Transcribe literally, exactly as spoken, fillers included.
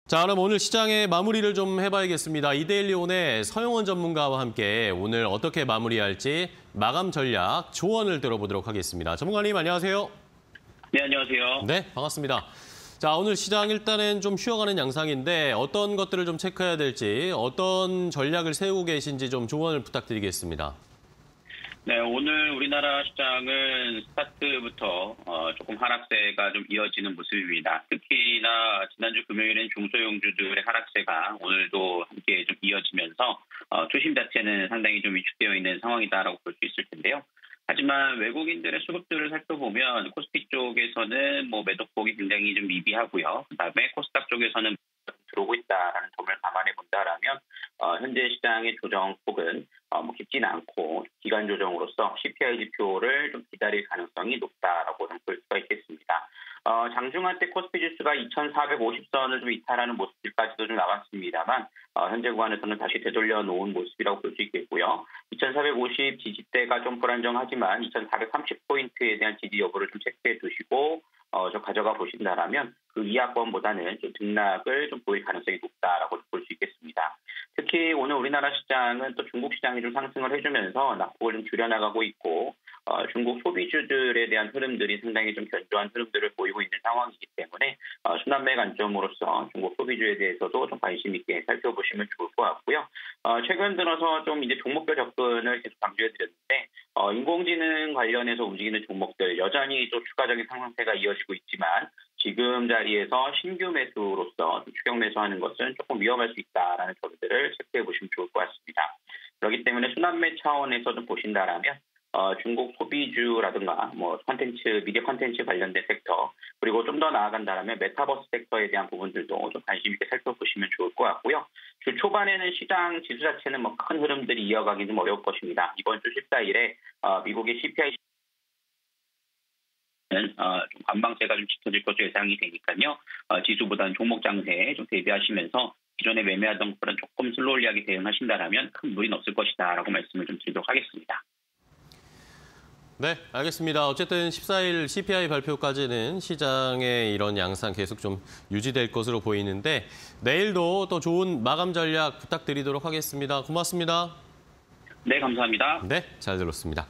자, 그럼 오늘 시장의 마무리를 좀 해봐야겠습니다. 이데일리온의 서영원 전문가와 함께 오늘 어떻게 마무리할지 마감 전략 조언을 들어보도록 하겠습니다. 전문가님, 안녕하세요. 네, 안녕하세요. 네, 반갑습니다. 자, 오늘 시장 일단은 좀 쉬어가는 양상인데 어떤 것들을 좀 체크해야 될지, 어떤 전략을 세우고 계신지 좀 조언을 부탁드리겠습니다. 네, 오늘 우리나라 시장은 스타트부터 어, 조금 하락세가 좀 이어지는 모습입니다. 특히나 지난주 금요일엔 중소형주들의 하락세가 오늘도 함께 좀 이어지면서 어, 투심 자체는 상당히 좀 위축되어 있는 상황이다라고 볼 수 있을 텐데요. 하지만 외국인들의 수급들을 살펴보면 코스피 쪽에서는 뭐 매도폭이 굉장히 좀 미비하고요. 그다음에 코스닥 쪽에서는 들어오고 있다라는 점을 감안해 본다라면 어, 현재 시장의 조정폭은 어, 뭐 깊지는 않고 기간 조정으로서 씨피아이 지표를 좀 기다릴 가능성이 높다라고 좀 볼 수가 있겠습니다. 어, 장중한 때 코스피 지수가 이천사백오십 선을 좀 이탈하는 모습까지도 좀 나왔습니다만 어, 현재 구간에서는 다시 되돌려 놓은 모습이라고 볼 수 있겠고요. 이천사백오십 지지대가 좀 불안정하지만 이천사백삼십 포인트에 대한 지지 여부를 좀 체크해 두시고 어, 좀 가져가 보신다라면 그 이하권보다는 좀 등락을 좀 보일 가능성이 높다라고 볼 수 있겠습니다. 특히 오늘 우리나라 시장은 또 중국 시장이 좀 상승을 해주면서 낙폭을 좀 줄여나가고 있고 어, 중국 소비주들에 대한 흐름들이 상당히 좀 견조한 흐름들을 보이고 있는 상황이기 때문에 어, 순환매 관점으로서 중국 소비주에 대해서도 좀 관심 있게 살펴보시면 좋을 것 같고요. 어, 최근 들어서 좀 이제 종목별 접근을 계속 강조해드렸는데 어, 인공지능 관련해서 움직이는 종목들 여전히 또 추가적인 상승세가 이어지고 있지만 지금 자리에서 신규 매수로서 추격 매수하는 것은 조금 위험할 수 있다라는 점들을 체크해 보시면 좋을 것 같습니다. 그렇기 때문에 순환매 차원에서 좀 보신다라면 어, 중국 소비주라든가 뭐 콘텐츠, 미디어 콘텐츠 관련된 섹터 그리고 좀 더 나아간다면 메타버스 섹터에 대한 부분들도 좀 관심 있게 살펴보시면 좋을 것 같고요. 주 초반에는 시장 지수 자체는 뭐 큰 흐름들이 이어가기 좀 어려울 것입니다. 이번 주 십사 일에 어, 미국의 씨피아이 어, 좀 관방세가 좀 짙어질 것으로 예상이 되니까요. 어, 지수보다는 종목 장세에 좀 대비하시면서 기존에 매매하던 것보다는 조금 슬로울리하게 대응하신다라면 큰 무리는 없을 것이다라고 말씀을 좀 드리도록 하겠습니다. 네, 알겠습니다. 어쨌든 십사 일 씨피아이 발표까지는 시장의 이런 양상 계속 좀 유지될 것으로 보이는데 내일도 또 좋은 마감 전략 부탁드리도록 하겠습니다. 고맙습니다. 네, 감사합니다. 네, 잘 들었습니다.